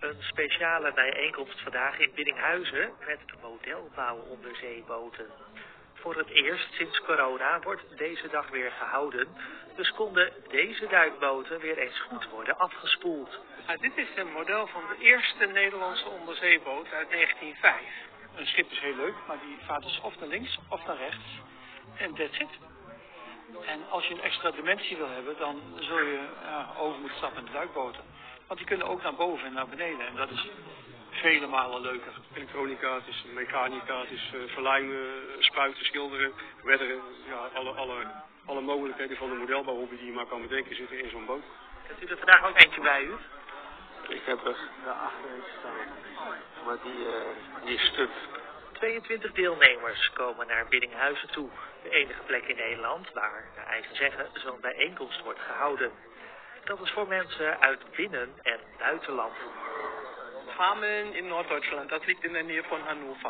Een speciale bijeenkomst vandaag in Biddinghuizen met modelbouw onderzeeboten. Voor het eerst sinds corona wordt deze dag weer gehouden, dus konden deze duikboten weer eens goed worden afgespoeld. Dit is een model van de eerste Nederlandse onderzeeboot uit 1905. Een schip is heel leuk, maar die vaart dus of naar links of naar rechts. En that's it. En als je een extra dimensie wil hebben, dan zul je over moeten stappen in de duikboten. Want die kunnen ook naar boven en naar beneden. En dat is vele malen leuker. Elektronica, het is mechanica, het is verlijmen, spuiten, schilderen, wedderen. Ja, alle mogelijkheden van de modelbouwhobby die je maar kan bedenken zitten in zo'n boot. Hebt u er vandaag ook eentje bij u? Ik heb er daarachter eentje staan. Maar die is stuk. 22 deelnemers komen naar Biddinghuizen toe. De enige plek in Nederland waar, naar eigen zeggen, zo'n bijeenkomst wordt gehouden. Dat is voor mensen uit binnen- en buitenland. Hameln in Norddeutschland, das liegt in der Nähe von Hannover.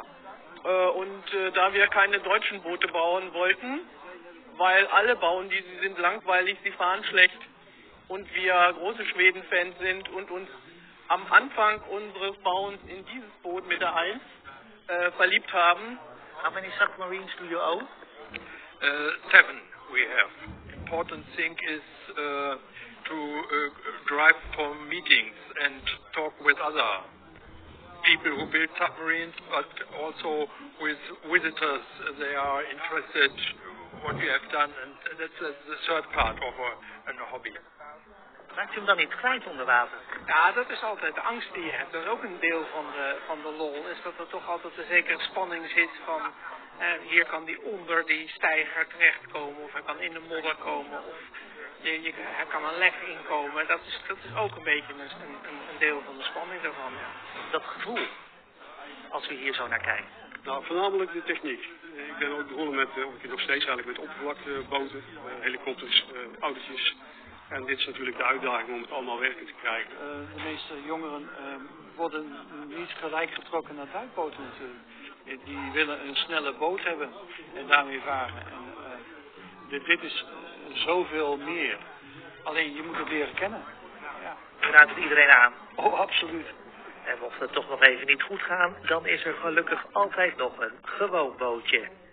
Da wir keine deutschen Boote bauen wollten, weil alle bauen die, sie sind langweilig, sie fahren schlecht und wir große Schweden-Fans sind und uns am Anfang unseres Bauens in dieses Boot mit der 1 verliebt haben. How many submarines do you own? 7 we have. Important thing is to drive for meetings and talk with other people who build submarines, but also with visitors. They are interested what you have done, and that's the third part of a hobby. Raakt u hem dan niet kwijt onder water? Ja, dat is altijd de angst die je hebt. Dat is ook een deel van de lol. Is dat er toch altijd een zekere spanning zit van... hier kan die onder die steiger terechtkomen. Of hij kan in de modder komen. Of hij kan een lek inkomen. Dat is ook een beetje een deel van de spanning daarvan. Ja. Dat gevoel. Als u hier zo naar kijkt. Nou, voornamelijk de techniek. Ik ben ook begonnen met, of ik nog steeds eigenlijk met oppervlakteboten, helikopters, autootjes. En dit is natuurlijk de uitdaging om het allemaal werkend te krijgen. De meeste jongeren worden niet gelijk getrokken naar duikboten natuurlijk. Die willen een snelle boot hebben en daarmee varen. En, dit is zoveel meer. Alleen je moet het leren kennen. Ja. U raadt het iedereen aan. Oh, absoluut. En mocht het toch nog even niet goed gaan, dan is er gelukkig altijd nog een gewoon bootje.